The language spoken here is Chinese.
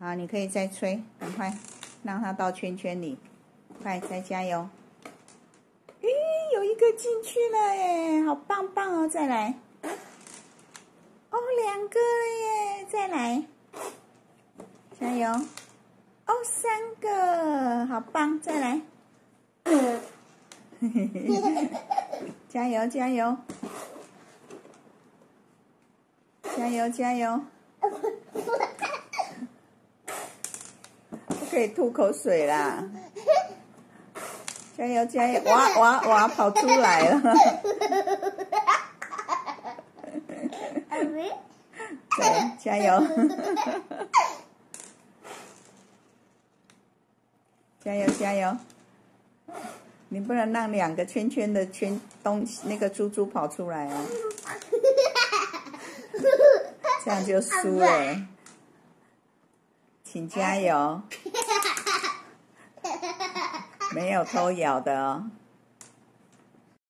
好，你可以再吹，赶快让它到圈圈里，快再加油！咦，有一个进去了耶，好棒棒哦！再来，哦，两个了耶，再来，加油！哦，三个，好棒！再来，加油加油！加油加油！不可以吐口水啦！加油加油！哇，跑出来了！对，加油！加油加油！你不能让两个圈圈的那个猪猪跑出来啊！这样就输了，请加油！没有偷咬的哦。